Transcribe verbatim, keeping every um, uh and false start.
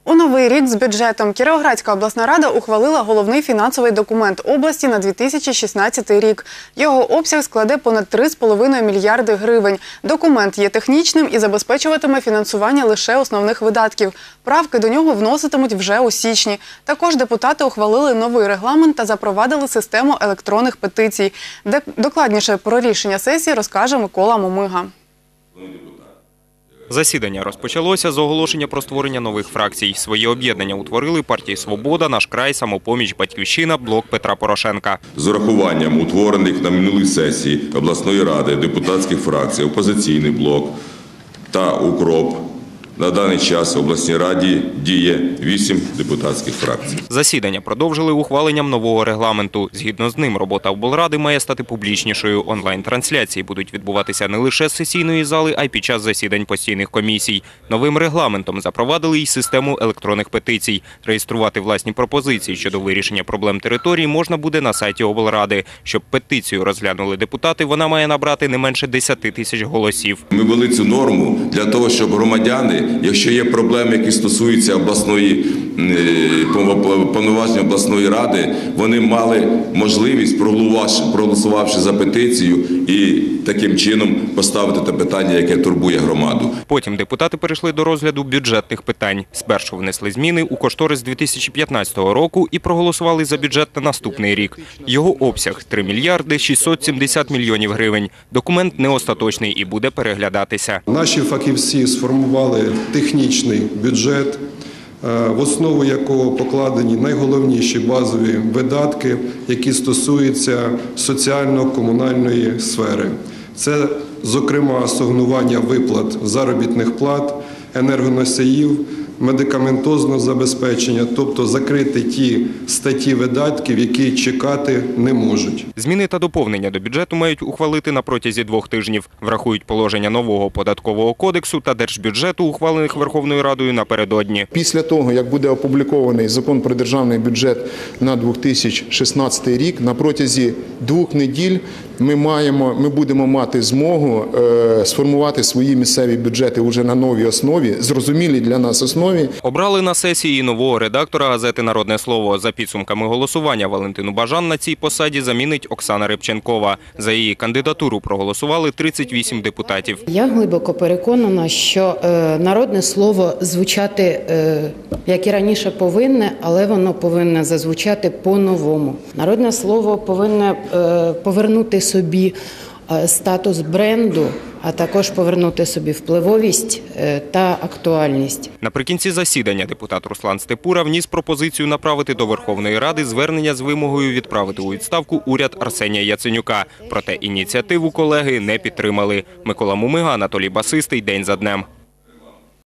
У новий рік з бюджетом Кіровоградська обласна рада ухвалила головний фінансовий документ області на дві тисячі шістнадцятий рік. Його обсяг складе понад три з половиною мільярди гривень. Документ є технічним і забезпечуватиме фінансування лише основних видатків. Правки до нього вноситимуть вже у січні. Також депутати ухвалили новий регламент та запровадили систему електронних петицій. Докладніше про рішення сесії розкаже Микола Момига. Засідання розпочалося з оголошення про створення нових фракцій. Свої об'єднання утворили партії «Свобода», «Наш край», «Самопоміч», «Батьківщина», «Блок Петра Порошенка». З урахуванням утворених на минулій сесії обласної ради депутатських фракцій «Опозиційний блок» та «Укроп» на даний час в обласній раді діє вісім депутатських фракцій. Засідання продовжили ухваленням нового регламенту. Згідно з ним, робота облради має стати публічнішою. Онлайн-трансляції будуть відбуватися не лише з сесійної зали, а й під час засідань постійних комісій. Новим регламентом запровадили й систему електронних петицій. Реєструвати власні пропозиції щодо вирішення проблем території можна буде на сайті облради. Щоб петицію розглянули депутати, вона має набрати не менше десяти тисяч голосів. Ми ввели цю норму для того, щоб громадяни, якщо є проблеми, які стосуються обласної повноважень обласної ради, вони мали можливість, проголосувавши за петицію, і таким чином поставити те питання, яке турбує громаду. Потім депутати перейшли до розгляду бюджетних питань. Спершу внесли зміни у кошторис дві тисячі п'ятнадцятого року і проголосували за бюджет на наступний рік. Його обсяг – три мільярди шістсот сімдесят мільйонів гривень. Документ не остаточний і буде переглядатися. Наші фахівці сформували технічний бюджет, в основу якого покладені найголовніші базові видатки, які стосуються соціально-комунальної сфери. Це, зокрема, асигнування виплат заробітних плат, енергоносіїв, медикаментозного забезпечення, тобто закрити ті статті видатків, які чекати не можуть. Зміни та доповнення до бюджету мають ухвалити на протязі двох тижнів. Врахують положення нового податкового кодексу та держбюджету, ухвалених Верховною Радою напередодні. Після того, як буде опублікований закон про державний бюджет на дві тисячі шістнадцятий рік, на протязі двох неділь ми маємо, ми будемо мати змогу е, сформувати свої місцеві бюджети вже на новій основі, зрозумілі для нас основі. Обрали на сесії нового редактора газети «Народне слово». За підсумками голосування Валентину Бажан на цій посаді замінить Оксана Рибченкова. За її кандидатуру проголосували тридцять вісім депутатів. Я глибоко переконана, що е, народне слово звучати, е, як і раніше, повинне, але воно повинне зазвучати по-новому. Народне слово повинне е, повернути собі статус бренду, а також повернути собі впливовість та актуальність. Наприкінці засідання депутат Руслан Степура вніс пропозицію направити до Верховної Ради звернення з вимогою відправити у відставку уряд Арсенія Яценюка. Проте ініціативу колеги не підтримали. Микола Момига, Анатолій Басистий. День за днем.